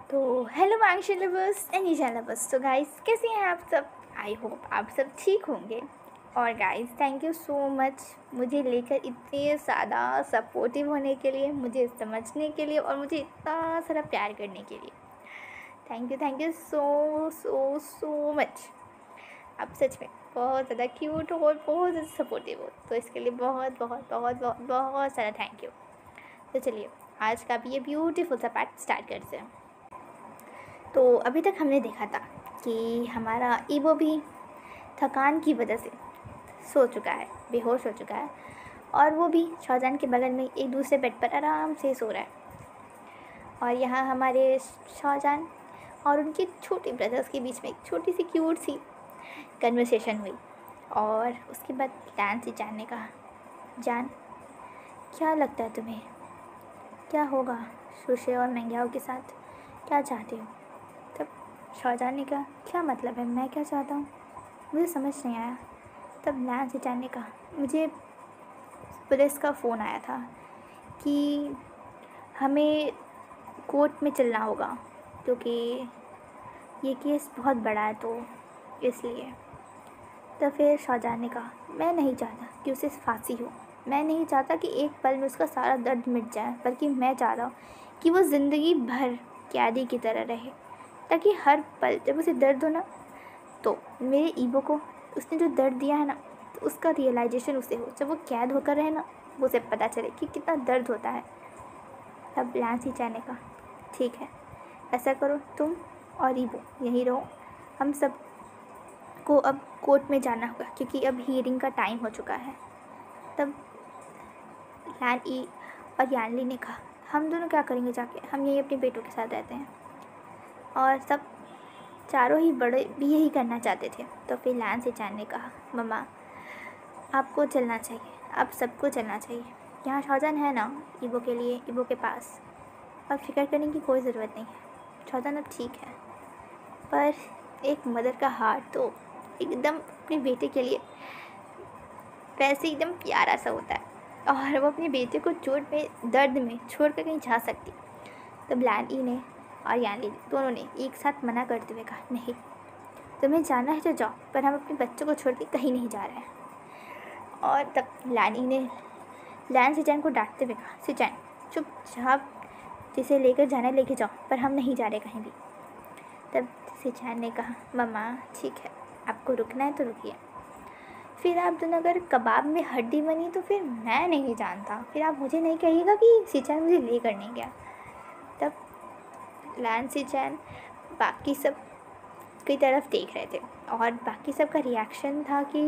तो hello Wangshi lovers and Isha lovers. तो guys कैसे हैं आप सब? आई होप आप सब ठीक होंगे। और guys thank you so much मुझे लेकर इतने ज़्यादा सपोर्टिव होने के लिए, मुझे समझने के लिए और मुझे इतना सारा प्यार करने के लिए। Thank you so so so much. आप सच में बहुत ज़्यादा क्यूट हो और बहुत ज़्यादा सपोर्टिव हो, तो इसके लिए बहुत बहुत बहुत बहुत बहुत सारा थैंक यू। तो चलिए आज का भी ये ब्यूटीफुल सा पार्ट स्टार्ट करते हैं। तो अभी तक हमने देखा था कि हमारा ईवो भी थकान की वजह से सो चुका है, बेहोश हो चुका है, और वो भी शाहजहान के बगल में एक दूसरे बेड पर आराम से सो रहा है। और यहाँ हमारे शाहजहान और उनके छोटे ब्रदर्स के बीच में एक छोटी सी क्यूट सी कन्वर्सेशन हुई। और उसके बाद लैन से जान ने कहा, जान क्या लगता है तुम्हें, क्या होगा शुशे और मेंग्याओ के साथ, क्या चाहते हो? तब शाहजहान ने कहा, क्या मतलब है, मैं क्या चाहता हूँ, मुझे समझ नहीं आया। तब लैन से जान ने कहा, मुझे पुलिस का फ़ोन आया था कि हमें कोर्ट में चलना होगा क्योंकि ये केस बहुत बड़ा है, तो इसलिए। तो फिर शाहजहान ने कहा, मैं नहीं चाहता कि उसे फांसी हो, मैं नहीं चाहता कि एक पल में उसका सारा दर्द मिट जाए, बल्कि मैं चाहता हूँ कि वो ज़िंदगी भर कैदी की तरह रहे, ताकि हर पल जब उसे दर्द हो ना, तो मेरे ईवो को उसने जो दर्द दिया है ना, तो उसका रियलाइजेशन उसे हो, जब वो कैद होकर रहे ना, वो उसे पता चले कि कितना दर्द होता है। तब लांसी चाह ने कहा, ठीक है, ऐसा करो, तुम और ईवो यहीं रहो, हम सब को अब कोर्ट में जाना होगा क्योंकि अब हियरिंग का टाइम हो चुका है। तब लैन ई और यानली ने कहा, हम दोनों क्या करेंगे जाके, हम यहीं अपने बेटों के साथ रहते हैं। और सब चारों ही बड़े भी यही करना चाहते थे। तो फिर लैन से चान ने कहा, मम्मा आपको चलना चाहिए, आप सबको चलना चाहिए, यहाँ शाहजहान है ना ईवो के लिए, ईवो के पास, और फिक्र करने की कोई ज़रूरत नहीं है, शाहजहान अब ठीक है। पर एक मदर का हार्ट तो एकदम अपने बेटे के लिए वैसे एकदम प्यारा सा होता है, और वो अपने बेटे को चोट में दर्द में छोड़ कर कहीं जा सकती। तब लैन ई ने और यानली दोनों ने एक साथ मना करते हुए कहा, नहीं, तुम्हें जाना है तो जाओ, पर हम अपने बच्चों को छोड़ के कहीं नहीं जा रहे हैं। और तब लैन ई ने लैन सिचैन को डांटते हुए कहा, सिचैन चुपचाप जिसे लेकर जाना लेके जाओ, पर हम नहीं जा रहे कहीं भी। तब सिचैन ने कहा, मम्मा ठीक है, आपको रुकना है तो रुकिए, फिर आप दोनों अगर कबाब में हड्डी बनी तो फिर मैं नहीं जानता, फिर आप मुझे नहीं कहिएगा कि सिचैन मुझे लेकर नहीं गया। तब लैन सिचैन बाकी सब की तरफ देख रहे थे और बाकी सब का रिएक्शन था कि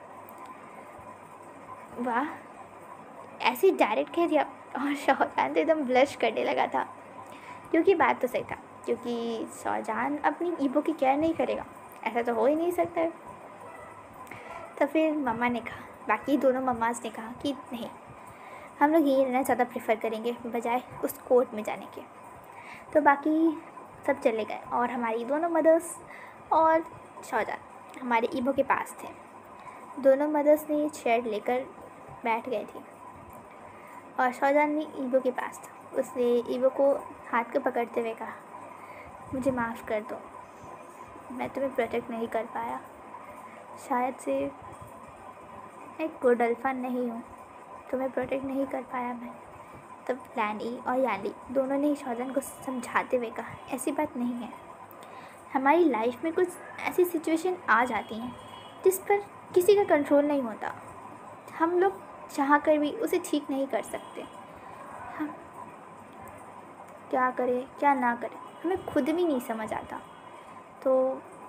वाह, ऐसे डायरेक्ट कह दिया। और शाहजहान तो एकदम ब्लश करने लगा था, क्योंकि बात तो सही था, क्योंकि शाहजहान अपनी ईवो की केयर नहीं करेगा, ऐसा तो हो ही नहीं सकता है। तो फिर मम्मा ने कहा, बाकी दोनों मम्माज ने कहा कि नहीं, हम लोग यहीं रहना ज़्यादा प्रेफर करेंगे बजाय उस कोर्ट में जाने के। तो बाकी सब चले गए और हमारी दोनों मदर्स और शाहजहान हमारे ईवो के पास थे। दोनों मदर्स ने चेयर लेकर बैठ गए थे और शाहजहान भी ईवो के पास था। उसने ईवो को हाथ को पकड़ते हुए कहा, मुझे माफ़ कर दो, मैं तुम्हें प्रोटेक्ट नहीं कर पाया, शायद से मैं गुड अल्फा नहीं हूँ, तुम्हें प्रोटेक्ट नहीं कर पाया मैं। तब लैन ई और यानली दोनों ने शाहजहान को समझाते हुए कहा, ऐसी बात नहीं है, हमारी लाइफ में कुछ ऐसी सिचुएशन आ जाती हैं जिस पर किसी का कंट्रोल नहीं होता, हम लोग चाह कर भी उसे ठीक नहीं कर सकते, हम क्या करें क्या ना करें हमें खुद भी नहीं समझ आता। तो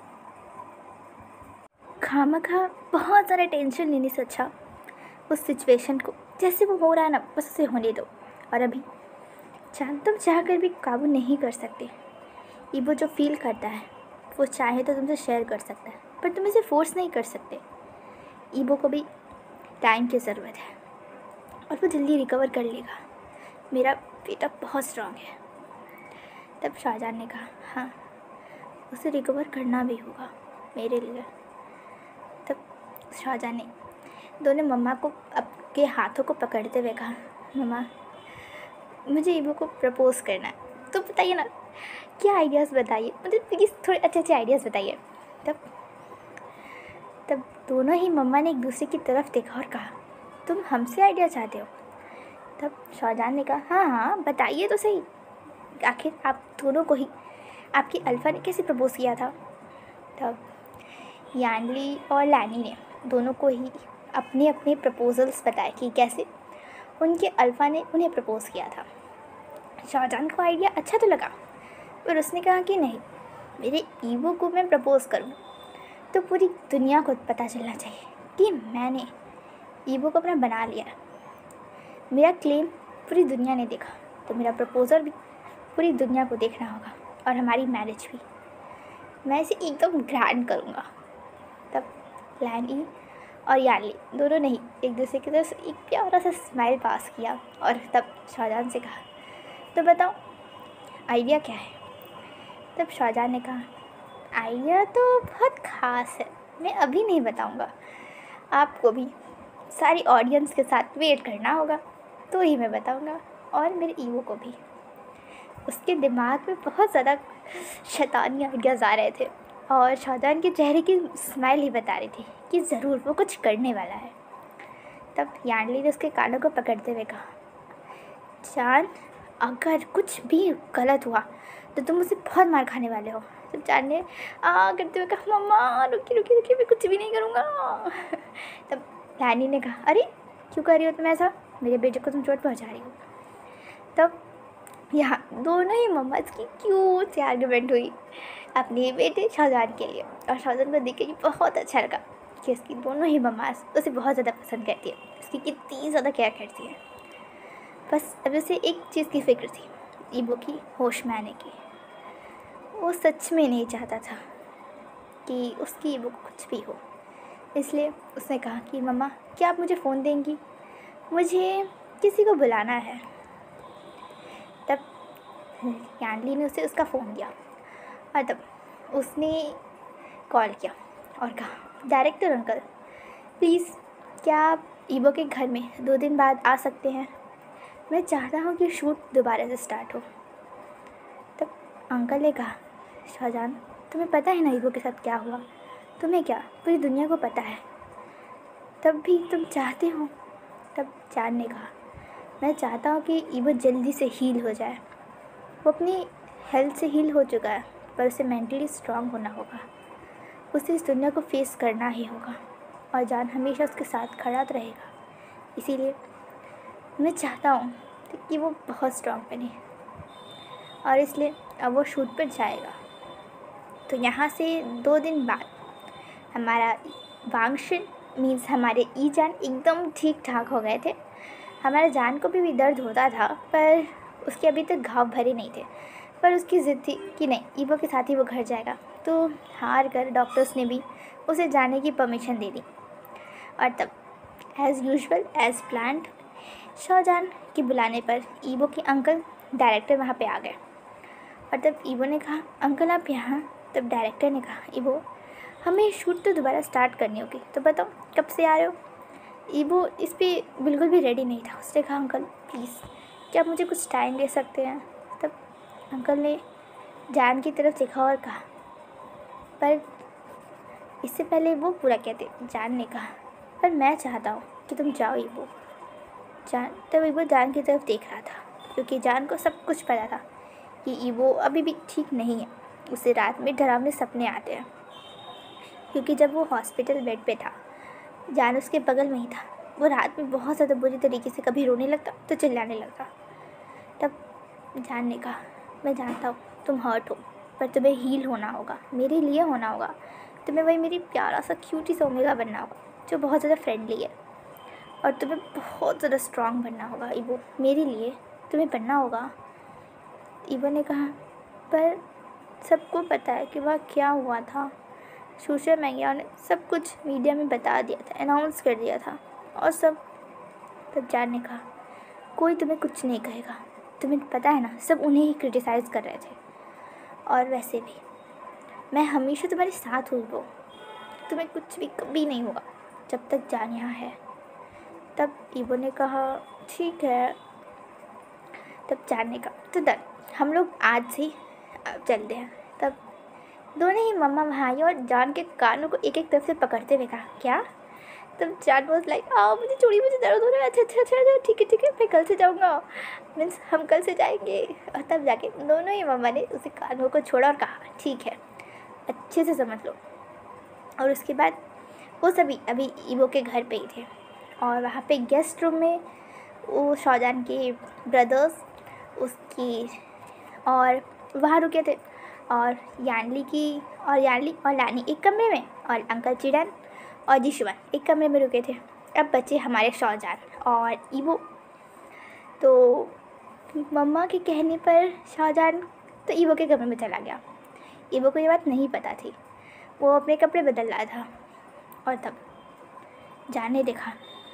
खामखा बहुत सारा टेंशन लेने से अच्छा उस सिचुएशन को जैसे वो हो रहा है ना, बस उसे होने दो। और अभी तुम चाह कर भी काबू नहीं कर सकते, ईवो जो फील करता है वो चाहे तो तुमसे शेयर कर सकता है, पर तुम इसे फोर्स नहीं कर सकते। ईवो को भी टाइम की ज़रूरत है और वो जल्दी रिकवर कर लेगा, मेरा बेटा बहुत स्ट्रांग है। तब शाहजहान ने कहा, हाँ, उसे रिकवर करना भी होगा मेरे लिए। तब शाहजहान ने दोनों मम्मा को आपके हाथों को पकड़ते हुए कहा, मम्मा मुझे ईवो को प्रपोज़ करना है, तो बताइए ना क्या आइडियाज़ बताइए, मुझे प्लीज़ थोड़े अच्छे अच्छे आइडियाज़ बताइए। तब तब दोनों ही मम्मा ने एक दूसरे की तरफ देखा और कहा, तुम हमसे आइडिया चाहते हो? तब शाहजहान ने कहा, हाँ हाँ बताइए तो सही, आखिर आप दोनों को ही आपकी अल्फ़ा ने कैसे प्रपोज़ किया था? तब यानली और लैनी ने दोनों को ही अपने अपने प्रपोजल्स बताए कि कैसे उनके अल्फ़ा ने उन्हें प्रपोज़ किया था। शाहजहान को आइडिया अच्छा तो लगा, पर उसने कहा कि नहीं, मेरे ईवो को मैं प्रपोज़ करूँ तो पूरी दुनिया को पता चलना चाहिए कि मैंने ईवो को अपना बना लिया। मेरा क्लेम पूरी दुनिया ने देखा, तो मेरा प्रपोज़ल भी पूरी दुनिया को देखना होगा, और हमारी मैरिज भी मैं इसे एकदम ग्रैंड करूँगा। तब लैनी और यानली दोनों ने ही एक दूसरे की तरफ एक प्यारा सा स्माइल पास किया, और तब शाहजहान से कहा, तो बताओ आइडिया क्या है? तब शाहजहान ने कहा, आइडिया तो बहुत ख़ास है, मैं अभी नहीं बताऊंगा, आपको भी सारी ऑडियंस के साथ वेट करना होगा तो ही मैं बताऊंगा, और मेरे ईवो को भी। उसके दिमाग में बहुत ज़्यादा शैतानी आइडियाज़ आ रहे थे, और शाहजहान के चेहरे की स्माइल ही बता रही थी कि ज़रूर वो कुछ करने वाला है। तब यानली ने उसके कानों को पकड़ते हुए कहा, जान, अगर कुछ भी गलत हुआ तो तुम मुझसे बहुत मार खाने वाले हो। तब जान ने करते हुए कहा, मम्मा रुकी रुकी रुकी, मैं कुछ भी नहीं करूँगा। तब लैनी ने कहा, अरे क्यों कर रही हो तुम ऐसा, मेरे बेटे को तुम चोट पहुँचा रही हो। तब यहाँ दोनों ही मम्माज की क्यूट सी आर्गुमेंट हुई अपने बेटे शाहजहान के लिए, और शाहजहान को देख के बहुत अच्छा लगा कि उसकी दोनों ही मम्माज उसे बहुत ज़्यादा पसंद करती है, उसकी कितनी ज़्यादा केयर करती है। बस अब उसे एक चीज़ की फ़िक्र थी, ईवो की होश में आने की। वो सच में नहीं चाहता था कि उसकी ईवो को कुछ भी हो, इसलिए उसने कहा कि मम्मा क्या आप मुझे फ़ोन देंगी, मुझे किसी को बुलाना है। तब यानली ने उसे उसका फ़ोन दिया, और तब उसने कॉल किया और कहा, डायरेक्टर अंकल प्लीज़ क्या आप ईवो के घर में 2 दिन बाद आ सकते हैं, मैं चाहता हूँ कि शूट दोबारा से स्टार्ट हो। तब अंकल ने कहा, शाहजहान तुम्हें पता है ना ईवो के साथ क्या हुआ, तुम्हें क्या पूरी दुनिया को पता है, तब भी तुम चाहते हो। तब जान ने कहा, मैं चाहता हूँ कि ईवो जल्दी से हील हो जाए, वो अपनी हेल्थ से हील हो चुका है, पर उसे मेंटली स्ट्रांग होना होगा, उसे इस दुनिया को फेस करना ही होगा, और जान हमेशा उसके साथ खड़ा रहेगा। इसीलिए मैं चाहता हूँ कि वो बहुत स्ट्रांग बने, और इसलिए अब वो शूट पर जाएगा। तो यहाँ से 2 दिन बाद हमारा वांगशन मीन्स हमारे ई जान एकदम ठीक ठाक हो गए थे। हमारे जान को भी दर्द होता था, पर उसके अभी तक घाव भरे नहीं थे, पर उसकी ज़िद थी कि नहीं ईवो के साथ ही वो घर जाएगा। तो हार कर डॉक्टर्स ने भी उसे जाने की परमिशन दे दी, और तब as usual as planned Shahjahan के बुलाने पर ईवो के अंकल डायरेक्टर वहाँ पे आ गए, और तब ईवो ने कहा, अंकल आप यहाँ। तब डायरेक्टर ने कहा, ईवो हमें शूट तो दोबारा स्टार्ट करनी होगी, तो बताओ कब से आ रहे हो। ईवो इस पर बिल्कुल भी रेडी नहीं था, उसने कहा, अंकल प्लीज़ क्या आप मुझे कुछ टाइम दे सकते हैं। तब अंकल ने जान की तरफ देखा और कहा, पर इससे पहले वो पूरा कहते, जान ने कहा, पर मैं चाहता हूँ कि तुम जाओ ईवो। जान तब ईवो जान की तरफ देख रहा था, क्योंकि जान को सब कुछ पता था कि ईवो अभी भी ठीक नहीं है, उसे रात में डरावने सपने आते हैं, क्योंकि जब वो हॉस्पिटल बेड पे था जान उसके बगल में ही था, वो रात में बहुत ज़्यादा बुरी तरीके से कभी रोने लगता तो चिल्लाने लगता। तब जान ने कहा, मैं जानता हूँ तुम हर्ट हो, पर तुम्हें हील होना होगा, मेरे लिए होना होगा, तुम्हें वही मेरी प्यारा सा क्यूटी सा ओमेगा बनना होगा जो बहुत ज़्यादा फ्रेंडली है, और तुम्हें बहुत ज़्यादा स्ट्रांग बनना होगा ईवो, मेरे लिए तुम्हें बनना होगा। ईवो ने कहा, पर सबको पता है कि वह क्या हुआ था, सोशल मीडिया ने सब कुछ मीडिया में बता दिया था, अनाउंस कर दिया था, और सब। तब जान ने कहा, कोई तुम्हें कुछ नहीं कहेगा, तुम्हें पता है ना सब उन्हें ही क्रिटिसाइज़ कर रहे थे, और वैसे भी मैं हमेशा तुम्हारे साथ हुई वो, तुम्हें कुछ भी कभी नहीं होगा जब तक जान यहाँ है। तब ईवो ने कहा, ठीक है। तब जान ने कहा, तो डन, हम लोग आज से अब चलते हैं। तब दोनों ही मम्मा भाई और जान के कानों को एक एक तरफ से पकड़ते हुए कहा, क्या? तब जान वॉज लाइक, मुझे चूड़ी, मुझे दर्द हो रहा है। अच्छा अच्छा अच्छा अच्छा, ठीक है, मैं कल से जाऊँगा, मीन्स हम कल से जाएंगे। और तब जाके दोनों ही मम्मा ने उसे कानों को छोड़ा और कहा, ठीक है, अच्छे से समझ लो। और उसके बाद वो सभी अभी ईवो के घर पे ही थे और वहाँ पे गेस्ट रूम में वो शाहजहान के ब्रदर्स उसकी और वहाँ रुके थे, और यानली और लानी एक कमरे में, और अंकल चिड़न और जिशुवन एक कमरे में रुके थे। अब बचे हमारे शाहजहान और ईवो। तो मम्मा के कहने पर शाहजहान तो ईवो के कमरे में चला गया। ईवो को ये बात नहीं पता थी, वो अपने कपड़े बदल रहा था। और तब जान ने देखा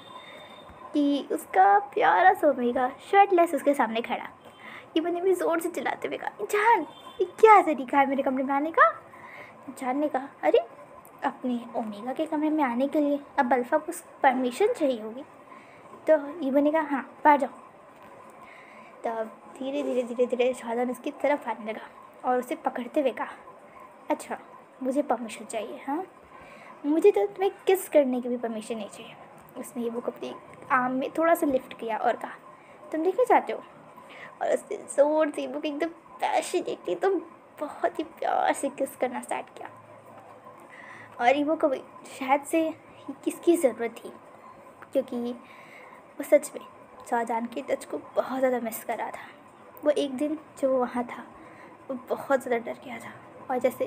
कि उसका प्यारा सा ओमेगा शर्टलेस उसके सामने खड़ा। ईवो ने भी ज़ोर से चिल्लाते हुए कहा, जान, ये क्या तरीका है मेरे कमरे में आने का? जान ने कहा, अरे अपने ओमेगा के कमरे में आने के लिए अब अल्फ़ा को परमिशन चाहिए होगी। तो ईवो ने कहा, हाँ, बाहर जाओ। तब धीरे धीरे शाहजहान उसकी तरफ आने लगा और उसे पकड़ते हुए कहा, अच्छा, मुझे परमिशन चाहिए? हाँ, मुझे तो तुम्हें किस करने की भी परमिशन नहीं चाहिए। उसने ईवो को अपनी आर्म में थोड़ा सा लिफ्ट किया और कहा, तुम देखना चाहते हो? और उसने ज़ोर से ईवो को एकदम पैशनेटली तो बहुत ही प्यार से किस करना स्टार्ट किया। और ईवो को शायद से किसकी ज़रूरत थी, क्योंकि वो सच में शाहजहान के टच को बहुत ज़्यादा मिस कर रहा था। वो एक दिन जो वो वहाँ था वो बहुत ज़्यादा डर गया था, और जैसे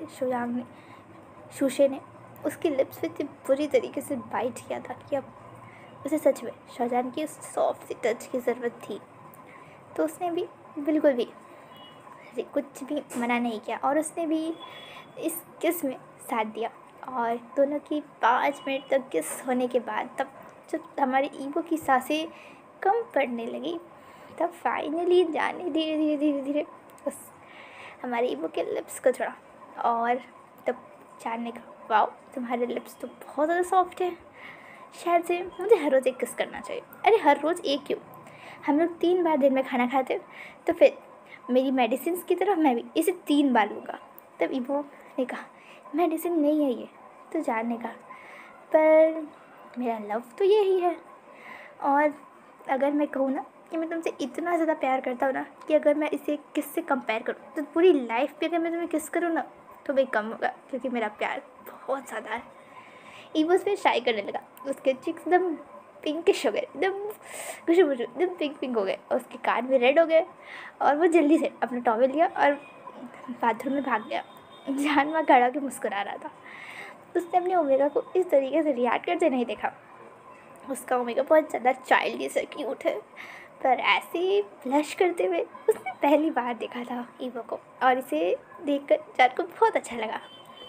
शूशे ने उसकी लिप्स पे इतनी बुरी तरीके से बाइट किया था कि अब उसे सच में शाहजहान की उस सॉफ्ट सी टच की ज़रूरत थी। तो उसने भी बिल्कुल भी कुछ भी मना नहीं किया और उसने भी इस किस में साथ दिया। और दोनों की 5 मिनट तक किस होने के बाद तब जब हमारे ईवो की सांसें कम पड़ने लगी, तब फाइनली जाने धीरे उस हमारे ईवो के लिप्स को छोड़ा। और तब जानने का, वाओ, तुम्हारे लिप्स तो बहुत ज़्यादा सॉफ्ट है, शायद से मुझे हर रोज़ एक किस करना चाहिए। अरे हर रोज़ एक क्यों, हम लोग 3 बार दिन में खाना खाते, तो फिर मेरी मेडिसिन की तरह मैं भी इसे 3 बार लूँगा। तब ईवो ने कहा, मेडिसिन नहीं है ये। तो जानने का, पर मेरा लव तो यही है। और अगर मैं कहूँ ना कि मैं तुमसे इतना ज़्यादा प्यार करता हूँ ना कि अगर मैं इसे किस से कंपेयर करूँ तो पूरी लाइफ पे अगर मैं तुम्हें किस करूँ ना तो भी कम होगा, क्योंकि मेरा प्यार बहुत ज़्यादा है। ईवो उस पर शाई करने लगा, उसके चिक्स एकदम पिंकिश हो गए, एकदम खुशबू एकदम पिंक हो गए, और उसके कान भी रेड हो गए। और वो जल्दी से अपना टॉवेल लिया और बाथरूम में भाग गया। जान वहाँ खड़ा के मुस्कुरा रहा था। उसने अपने ओमेगा को इस तरीके से रिएक्ट करते नहीं देखा। उसका ओमेगा बहुत ज़्यादा चाइल्डिश क्यूट है, पर ऐसे ब्लश करते हुए उसने पहली बार देखा था ईवो को, और इसे देखकर जान को बहुत अच्छा लगा।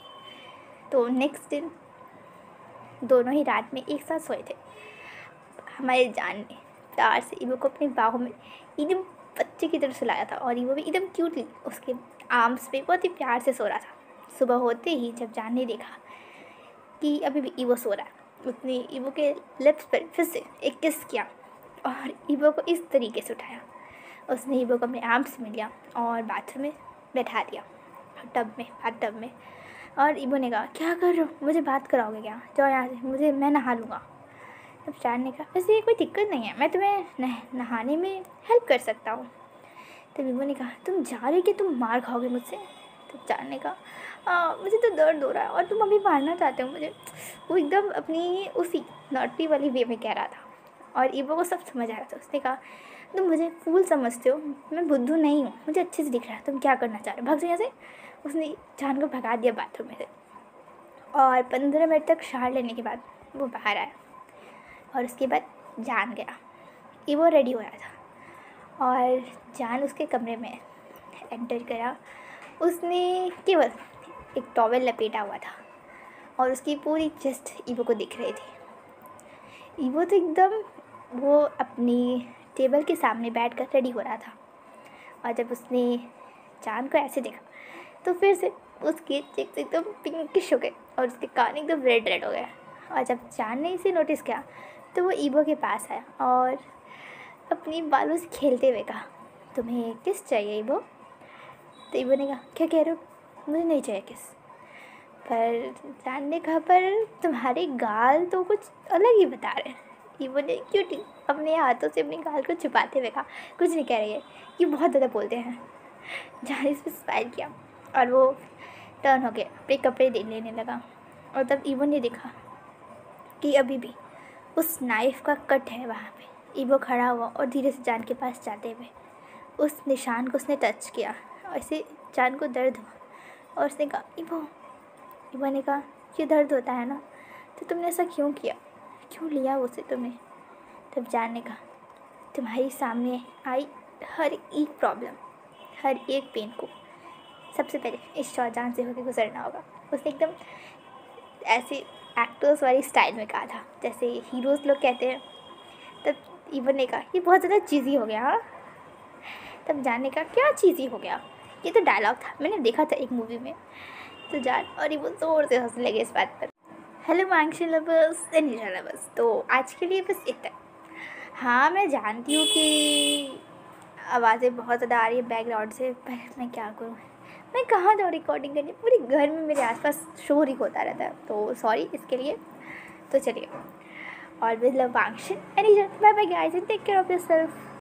तो नेक्स्ट दिन दोनों ही रात में एक साथ सोए थे। हमारे जान ने प्यार से ईवो को अपने बाहों में एकदम बच्चे की तरह सुलाया था, और ईवो भी एकदम क्यूटली उसके आर्म्स पे बहुत ही प्यार से सो रहा था। सुबह होते ही जब जान ने देखा कि अभी भी ईवो सो रहा है, उसने ईवो के लिप्स पर फिर से एक किस किया और ईवो को इस तरीके से उठाया। उसने ईवो को अपने आर्म्स में लिया और बाथरूम में बैठा दिया, बाथ टब में। और ईवो ने कहा, क्या कर रहे हो, मुझे बात कराओगे क्या? जाओ यहाँ से, मैं नहा लूँगा। तब जान ने कहा, वैसे ये कोई दिक्कत नहीं है, मैं तुम्हें नहाने में हेल्प कर सकता हूँ। तब ईवो ने कहा, तुम जा रही कि तुम मार खाओगे मुझसे? तब जान ने कहा, मुझे तो दर्द हो रहा है और तुम अभी मारना चाहते हो मुझे। वो एकदम अपनी उसी नॉटी वाली वे में कह रहा था, और ईवो को सब समझ आ रहा था। उसने कहा, तुम मुझे फूल समझते हो, मैं बुद्धू नहीं हूँ, मुझे अच्छे से दिख रहा है तुम क्या करना चाह रहे हो, भाग जाओ यहाँ से। उसने जान को भगा दिया बाथरूम में से, और 15 मिनट तक शावर लेने के बाद वो बाहर आया, और उसके बाद जान गया। ईवो रेडी हो रहा था और जान उसके कमरे में एंटर करा। उसने केवल एक टॉवेल लपेटा हुआ था और उसकी पूरी चेस्ट ईवो को दिख रही थी। ईवो तो एकदम वो अपनी टेबल के सामने बैठकर रेडी हो रहा था, और जब उसने जान को ऐसे देखा तो फिर से उसके चेक्स एकदम पिंकिश हो गए और उसके कान एकदम रेड हो गए। और जब जान ने इसे नोटिस किया तो वो ईवो के पास आया और अपनी बालों से खेलते हुए कहा, तुम्हें किस चाहिए ईवो? तो ईवो ने कहा क्या कह रहे हो, मुझे नहीं चाहिए किस। पर जान ने कहा पर तुम्हारे गाल तो कुछ अलग ही बता रहे हैं। ईवो ने क्यूटी अपने हाथों से अपने गाल को छुपाते हुए कहा कुछ नहीं कह रही है, ये बहुत ज़्यादा बोलते हैं। जान इस पर स्माइल किया और वो टर्न हो गया, अपने कपड़े दे लेने लगा। और तब ईवो ने देखा कि अभी भी उस नाइफ़ का कट है वहाँ पे। ईवो खड़ा हुआ और धीरे से जान के पास जाते हुए उस निशान को उसने टच किया और ऐसे जान को दर्द हुआ और उसने कहा ईवो। ईवो ने कहा ये दर्द होता है ना, तो तुमने ऐसा क्यों किया, क्यों लिया उसे तुमने। तब जान ने कहा तुम्हारे सामने आई हर एक प्रॉब्लम, हर एक पेन को सबसे पहले इस शौजान से होकर गुजरना होगा। उसने एकदम ऐसे एक्टर्स वाली स्टाइल में कहा था जैसे हीरोज़ लोग कहते हैं। तब ईवो ने कहा ये बहुत ज़्यादा चीज़ी हो गया। हाँ, तब जानने का क्या चीज़ी हो गया, ये तो डायलॉग था, मैंने देखा था एक मूवी में। तो जान और ईवो ज़ोर से हंसने लगे इस बात पर। Hello Mangshi lovers and Nisha lovers, तो आज के लिए बस इतना। हाँ मैं जानती हूँ कि आवाज़ें बहुत ज़्यादा आ रही है बैकग्राउंड से, पर मैं क्या करूँ, मैं कहाँ जाऊँ रिकॉर्डिंग करने, पूरे घर में मेरे आसपास शोर ही होता रहता है, तो सॉरी इसके लिए। तो चलिए, always love Wangshi and bye bye guys and take care of yourself.